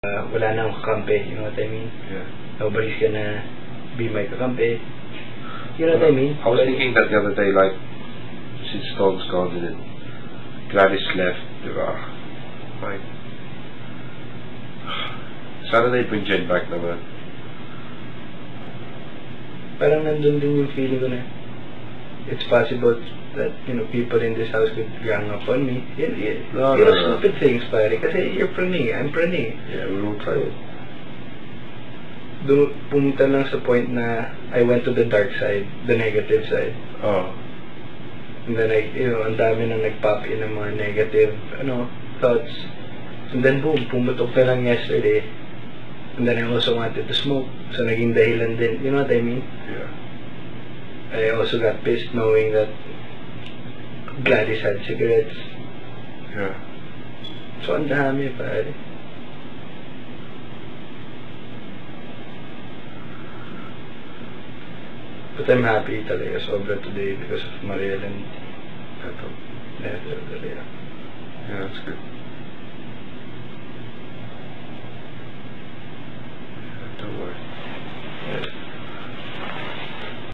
Wala na akong kakampi, you know what I mean? Yeah. Nobody's gonna be my kakampi. You know what I mean? I was thinking that the other day, like, since Stone's gone and then Gladys left, diba? Like, sana na bring Jen back naman. Parang nandun din yung feeling ko na it's possible that, you know, people in this house could gang up on me. No. Stupid things, pare. Kasi you're praning, I'm praning. Yeah, we will try it. Doon pumunta lang sa point na I went to the dark side, the negative side. Oh. And then ang dami na nag-pop in ng mga negative, thoughts. And then boom, pumutok na lang yesterday. And then I also wanted to smoke. So naging dahilan din. You know what I mean? Yeah. I also got pissed knowing that Gladys had cigarettes. Yeah. So ang dami, pare. But I'm happy talaga sobra today because of Mariel and Neto. Yeah, that's good.